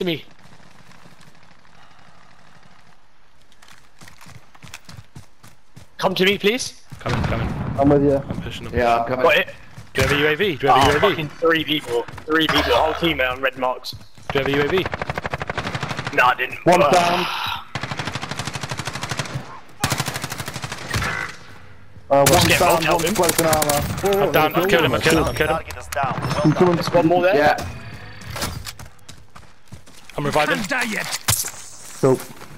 to me. Come to me, please. Coming. I'm with you. I'm pushing them. Yeah, I'm coming. Got it. Do you have a UAV? Do you have a UAV? Fucking 3 people. 3 people. The whole team on red marks. Do you have a UAV? No, I didn't. One down. One get down, Mark, help one him. close in armour. I'm down. I've killed him. Target is down. Well done. Coming. There's one more there. Yeah. I'm reviving. Cool.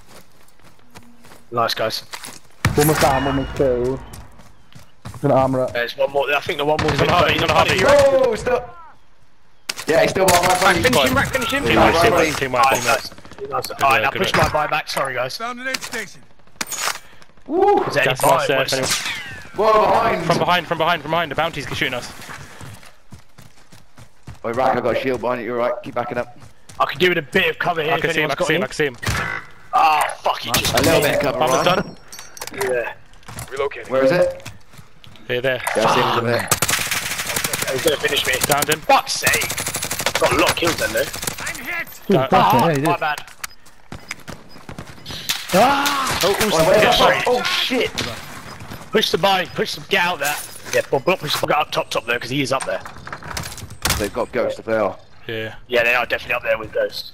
Nice, guys. One was down, one was killed. An armour up. There's one more. I think the one more. He's on a Harvey. He's on a Harvey. Oh, still. Yeah, he's still on my phone. Finish him. Team Right, white, right. team white. Alright, Alright, now good push work. my buyback. Sorry, guys. Found an aid station. Woo. Is there any Gas mask there. buy- if anyone- Whoa, behind. From behind. The bounties shooting us. Oh, Rack, I've got a shield behind you. You're right. Keep backing up. I could do with a bit of cover here. I can see him. I can see him. Oh, fuck, he just A little bit of cover. Armor's Ryan. done. Yeah. Relocating. Where is it? There. Yeah, I see him over there. He's gonna finish me. Downed him. Fuck's sake. Got a lot of kills then, though. I'm hit. My bad. Oh, shit. Push the buy. Get out there. Yeah, but block push the fuck up top though, because he is up there. They've got ghosts if they are. Yeah. Yeah, they are definitely up there with Ghost.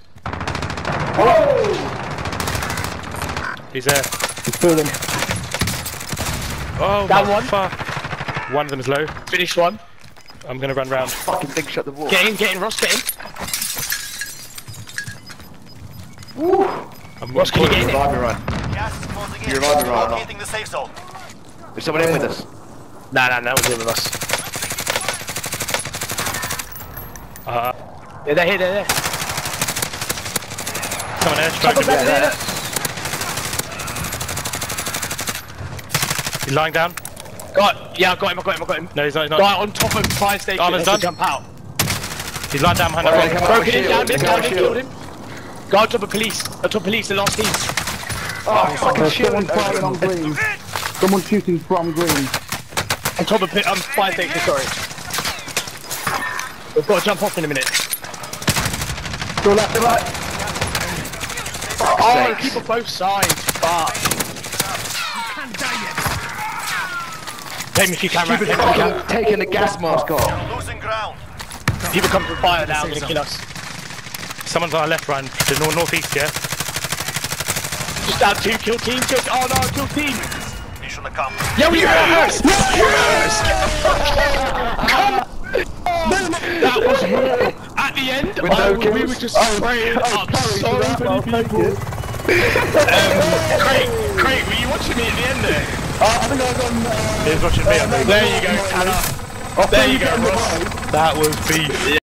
He's there. He's feeling. Oh, Down my one. fuck. One of them is low. Finish one. I'm gonna run round. Fucking thing shut the wall. Get in, Ross, get in. Ross, can you get in? Revive me, Ryan. Gas is closing in. You're right, you're right. Locating the safe zone. Is someone in with us? Nah, that was in with us. Yeah, they're here. Someone airstrike him. He's lying down. I got him. No, he's not. Guy on top of fire station. Armor's has to done. jump out. He's lying down behind Alright, that come rock. on. Broken in, shield. down him, Take out killed shield. him. Go on top of police, the last team. Oh, fucking Someone shield. firing on green. Someone shooting from green. On top of fire station, sorry. We've got to jump off in a minute. Go left and right. Oh, sakes. people both sides. Fuck. Can't die yet. Take me if you can, Rack. Take me if you can. Fucking taking the gas mask off. Losing ground. People come from fire now, they're gonna kill us. Someone's on our left, Ryan. To the northeast, yeah? Just down 2, kill team. Oh no, kill team. Mission accomplished. Yeah, yes! That was at the end. With no We kills? were just spraying up so many people. Craig, were you watching me at the end there? I think I was on. He's watching me. I think. There you go, Tanner. There you go, Ross. That was beef.